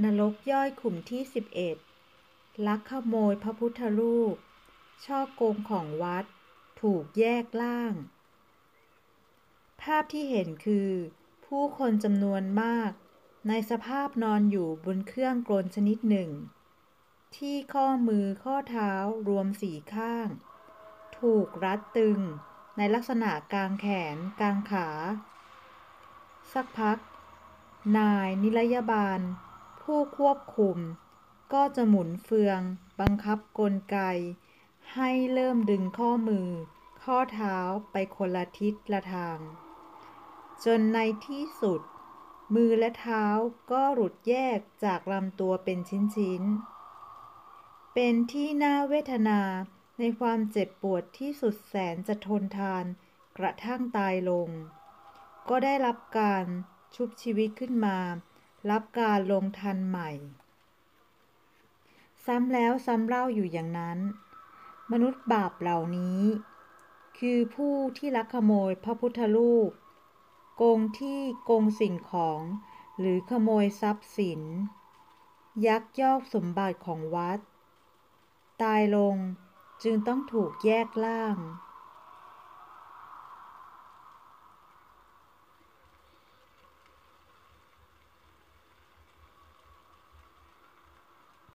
นรกย่อยขุมที่11ลักขโมยพระพุทธรูปฉ้อโกงของวัดถูกแยกล่างภาพที่เห็นคือผู้คนจำนวนมากในสภาพนอนอยู่บนเครื่องกลชนิดหนึ่งที่ข้อมือข้อเท้ารวม4ข้างถูกรัดตึงในลักษณะกางแขนกางขาสักพักนายนิรยาบาลผู้ควบคุมก็จะหมุนเฟืองบังคับกลไกให้เริ่มดึงข้อมือข้อเท้าไปคนละทิศละทางจนในที่สุดมือและเท้าก็หลุดแยกจากลำตัวเป็นชิ้นๆเป็นที่น่าเวทนาในความเจ็บปวดที่สุดแสนจะทนทานกระทั่งตายลงก็ได้รับการชุบชีวิตขึ้นมารับการลงทันใหม่ซ้ำแล้วซ้ำเล่าอยู่อย่างนั้นมนุษย์บาปเหล่านี้คือผู้ที่ลักขโมยพระพุทธรูปโกงที่โกงสิ่งของหรือขโมยทรัพย์สินยักยอกสมบัติของวัดตายลงจึงต้องถูกแยกล่าง